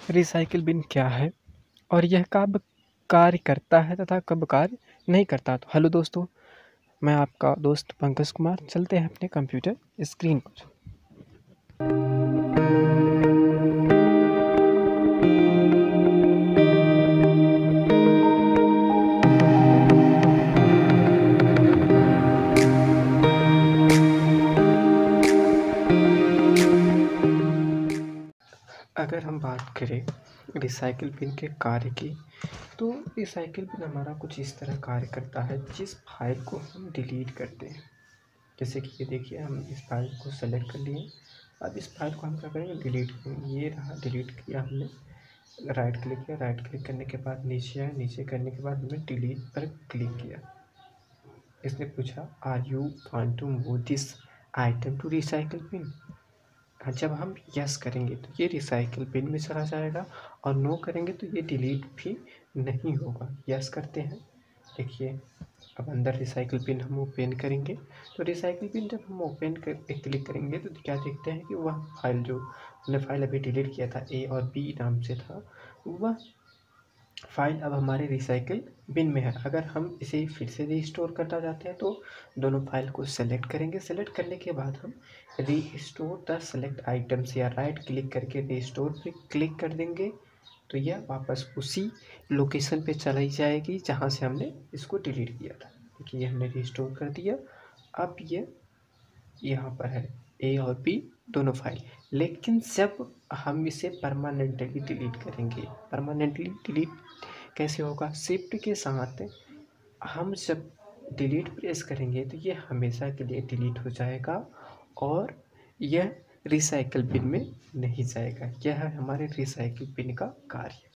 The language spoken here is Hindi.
रिसाइकिल बिन क्या है और यह कब कार्य करता है तथा कब कार्य नहीं करता। तो हेलो दोस्तों, मैं आपका दोस्त पंकज कुमार। चलते हैं अपने कंप्यूटर स्क्रीन पर। अगर हम बात करें रिसाइकिल बिन के कार्य की, तो रिसाइकिल बिन हमारा कुछ इस तरह कार्य करता है। जिस फाइल को हम डिलीट करते हैं, जैसे कि ये देखिए, हम इस फाइल को सेलेक्ट कर लिए। अब इस फाइल को हम क्या करेंगे, डिलीट करेंगे। ये रहा, डिलीट किया हमने। राइट क्लिक किया, राइट क्लिक करने के बाद नीचे आए, नीचे करने के बाद हमने डिलीट पर क्लिक किया। इसने पूछा are you want to move this item to recycle bin. जब हम यस करेंगे तो ये रिसाइकिल बिन में चला जाएगा, और नो करेंगे तो ये डिलीट भी नहीं होगा। यस करते हैं, देखिए अब अंदर रिसाइकिल बिन हम ओपन करेंगे। तो रिसाइकिल बिन जब हम ओपन कर क्लिक करेंगे तो क्या देखते हैं कि वह फाइल जो हमने फाइल अभी डिलीट किया था, ए और बी नाम से था, वह फाइल अब हमारे रिसाइकिल बिन में है। अगर हम इसे फिर से रीस्टोर करना चाहते हैं तो दोनों फाइल को सेलेक्ट करेंगे। सेलेक्ट करने के बाद हम रीस्टोर द सेलेक्ट आइटम्स या राइट क्लिक करके रीस्टोर पे क्लिक कर देंगे, तो यह वापस उसी लोकेशन पे चली जाएगी जहाँ से हमने इसको डिलीट किया था। देखिए हमने रीस्टोर कर दिया। अब ये यहाँ पर है ए और बी दोनों फाइल। लेकिन जब हम इसे परमानेंटली डिलीट करेंगे, परमानेंटली डिलीट कैसे होगा, शिफ्ट के साथ हम जब डिलीट प्रेस करेंगे तो ये हमेशा के लिए डिलीट हो जाएगा और यह रिसाइकिल बिन में नहीं जाएगा। यह है हमारे रिसाइकिल बिन का कार्य।